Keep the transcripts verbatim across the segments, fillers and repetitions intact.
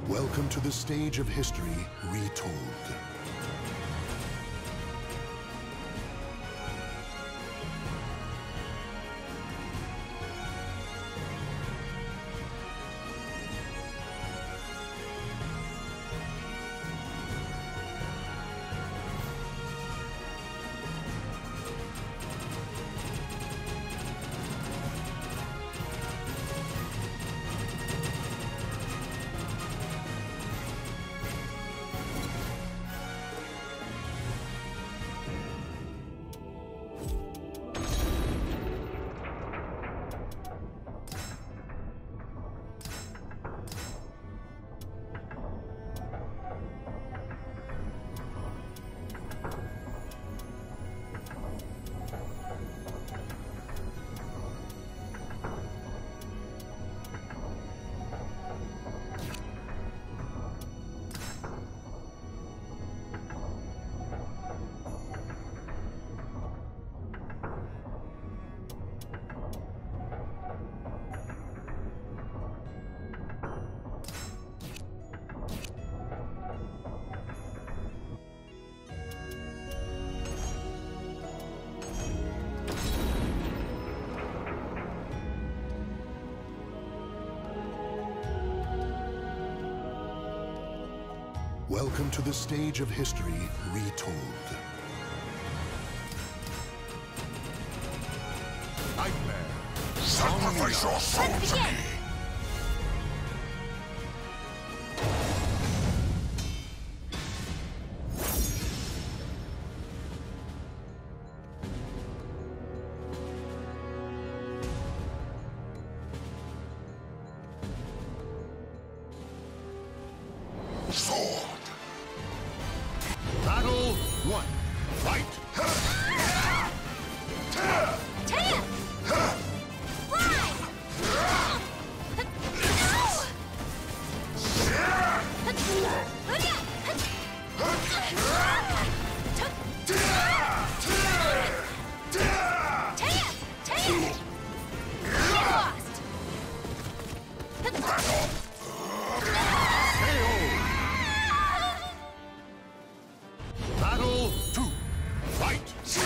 Welcome to the stage of history retold. Welcome to the stage of history retold. Nightmare. Sacrifice your soul to me! Sword! Battle one. Fight! Battle two. Fight!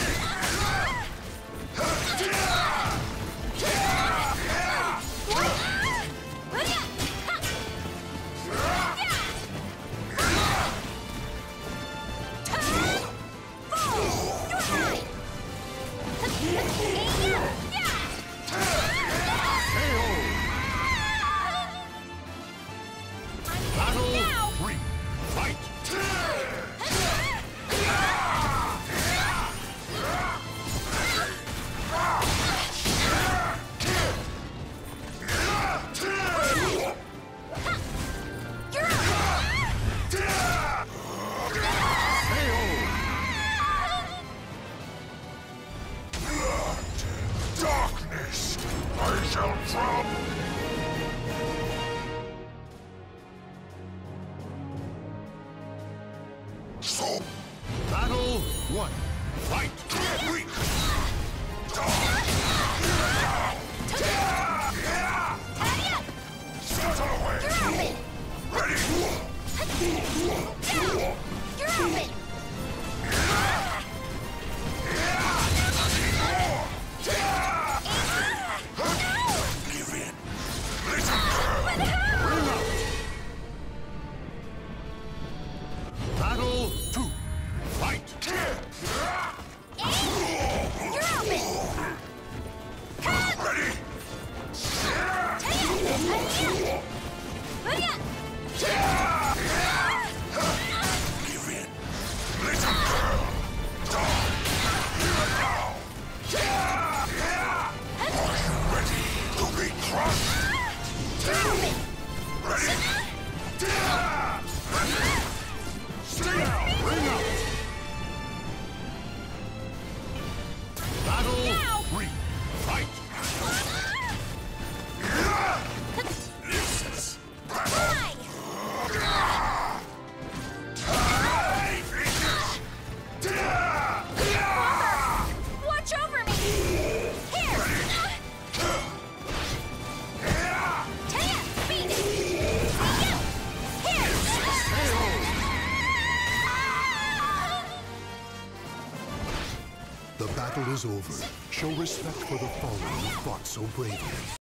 Battle three. Fight! Darkness! I shall drop! So, Battle one. Fight! weak! Settle away! Ready? Give in! The battle is over. Show respect for the fallen who fought so bravely.